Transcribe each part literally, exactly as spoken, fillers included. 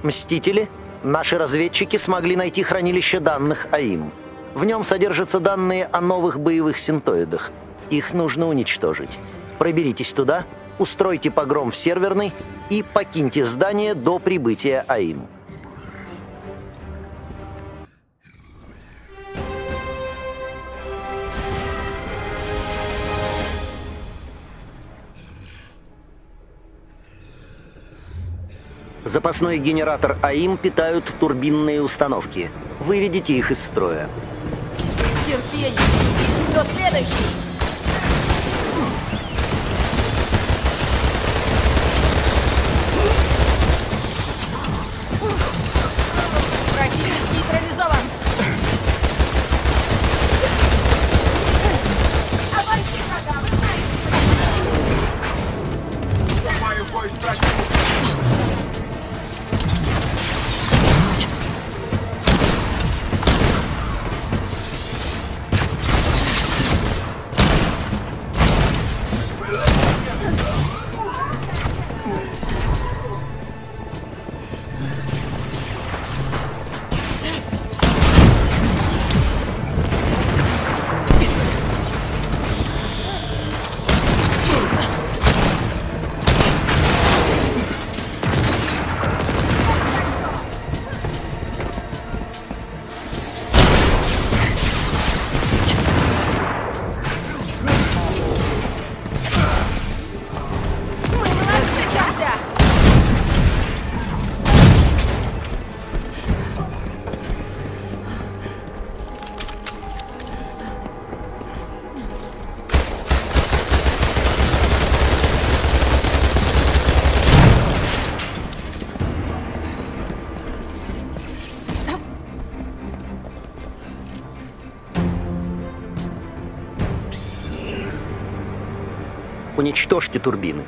Мстители? Наши разведчики смогли найти хранилище данных АИМ. В нем содержатся данные о новых боевых синтоидах. Их нужно уничтожить. Проберитесь туда, устройте погром в серверной и покиньте здание до прибытия АИМ. Запасной генератор АИМ питают турбинные установки. Выведите их из строя. Терпение! Кто следующий? Противник нейтрализован! Обойти врага! Снимаю бой с противником! Уничтожьте турбины.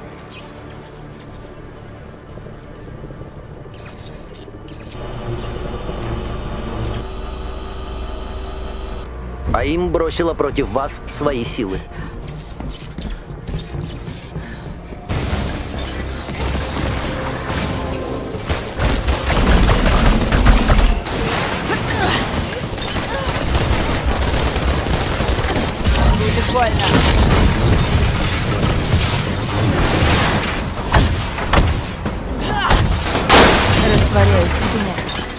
АИМ бросила против вас свои силы. Будет больно! Растворяюсь в тенях.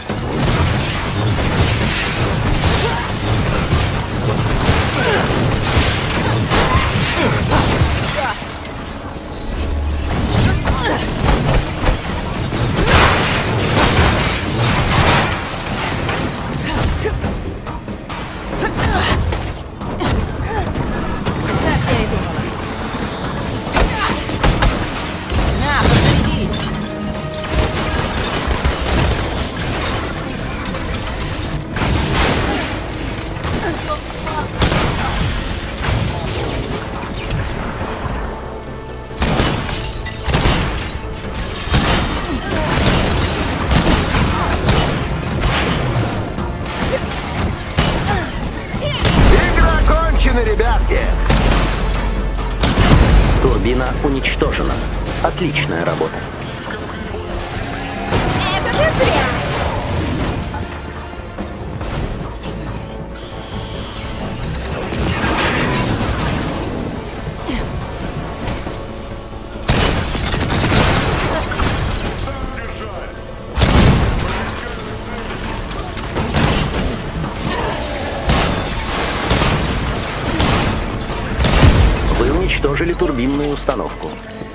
Ребятки! Турбина уничтожена. Отличная работа. Это же зря! Уничтожили турбинную установку.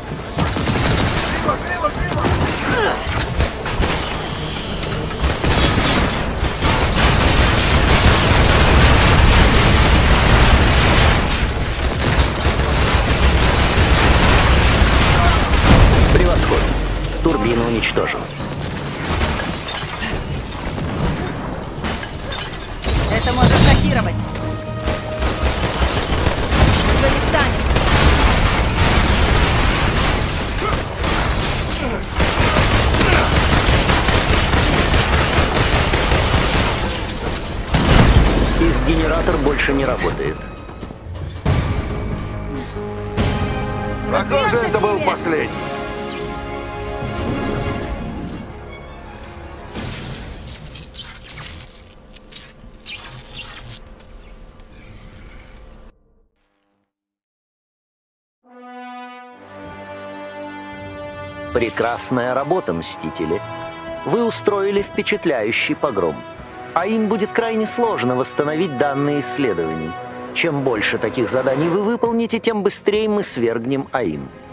Превосходно. Турбина уничтожена. Это может шокировать. Уже не встанет. Их генератор больше не работает. Похоже, это был последний. Прекрасная работа, Мстители. Вы устроили впечатляющий погром. А им будет крайне сложно восстановить данные исследований. Чем больше таких заданий вы выполните, тем быстрее мы свергнем АИМ.